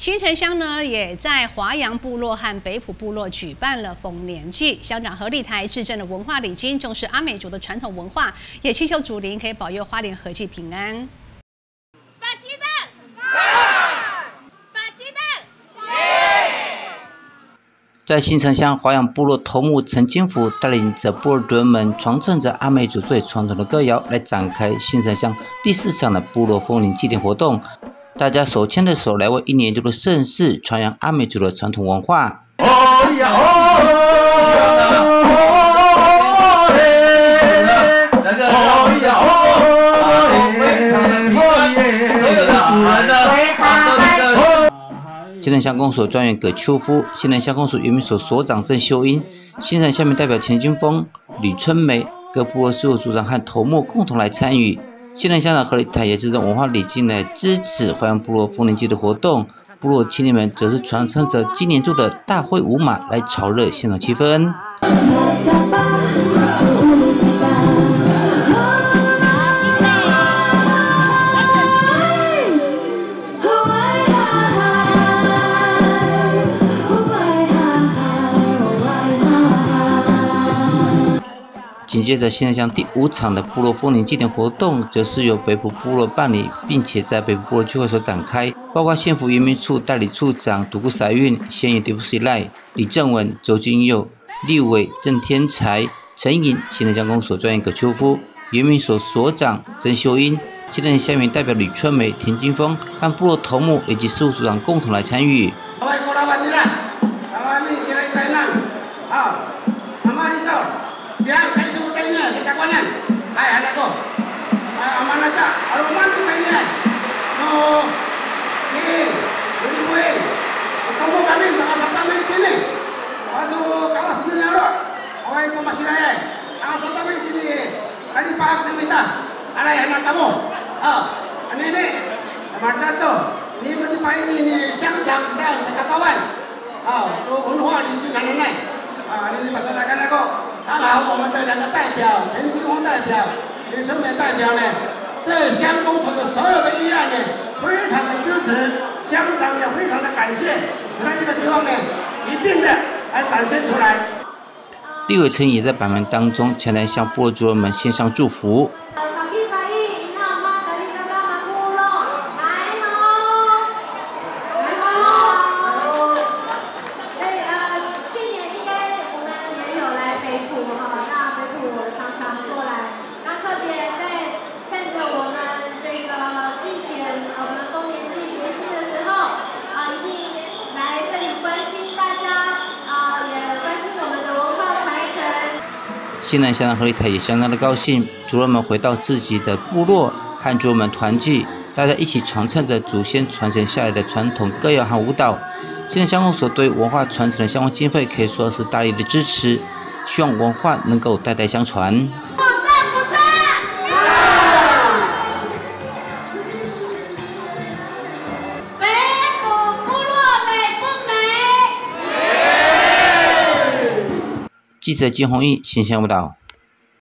新城乡呢，也在华阳部落和北埔部落举办了丰年祭。乡长何立台致赠了文化礼金，重视阿美族的传统文化，也祈求祖灵可以保佑花莲和气平安。 发鸡蛋，发鸡蛋， 在新城乡华阳部落头目陈金福带领着部落族人们，传承着阿美族最传统的歌谣，来展开新城乡第4场的部落丰年祭典活动。大家手牵着手来为一年一度的盛事传扬阿美族的传统文化。新城乡公所专员葛秋夫、新城乡公所原民所所长郑秀英、新城乡民代表钱金峰、吕春梅、各部落事务组长和头目共同来参与。新城乡长何立台也是用文化礼金来支持华阳部落丰年祭的活动，部落青年们则是传承着今年度的大会舞马来炒热现场气氛。紧接着，新城乡第5场的部落丰年祭典活动，则是由北埔部落办理，并且在北埔部落聚会所展开，包括县府原民处代理处长独孤赛运、县议deputy西赖、李正文、周金佑、立委郑天才、陈颖、新城乡公所专员葛秋夫、原民所所长曾秀英、新城乡民代表吕春梅、田金峰和部落头目以及事务组长共同来参与。 文化礼金谈来刚好我们的2个代表，田金峰代表、李春梅代表呢，对乡公所的所有的议案呢，非常的支持，乡长也非常的感谢，在这个地方呢，一并的来展现出来。 立委陈也在摆门当中前来向部落族人们献上祝福。新城乡长何立台也相当的高兴，族人们回到自己的部落，和族人们团聚，大家一起传承着祖先传承下来的传统歌谣和舞蹈。新城乡公所对文化传承的相关经费可以说是大力的支持，希望文化能够代代相传。记者金宏毅，新乡报道。